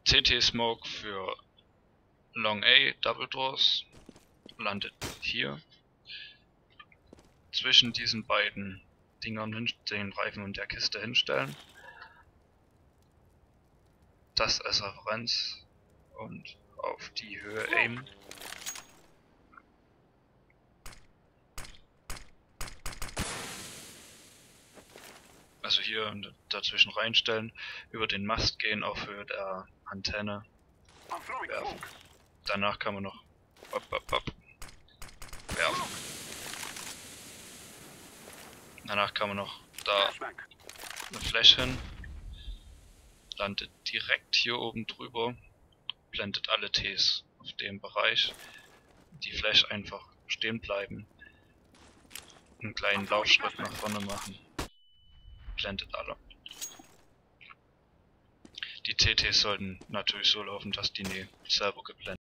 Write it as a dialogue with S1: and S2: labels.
S1: CT Smoke für Long A Double Doors landet hier. Zwischen diesen beiden Dingern den Reifen und der Kiste hinstellen. Das als Referenz und auf die Höhe aimen. Also hier dazwischen reinstellen, über den Mast gehen auf Höhe der Antenne werfen. Danach kann man noch werfen. Danach kann man noch da eine Flash hin, landet direkt hier oben drüber, blendet alle Ts auf dem Bereich, die Flash einfach stehen bleiben, einen kleinen Laufschritt nach vorne machen, blendet alle. Die CTs sollten natürlich so laufen, dass die selber geblendet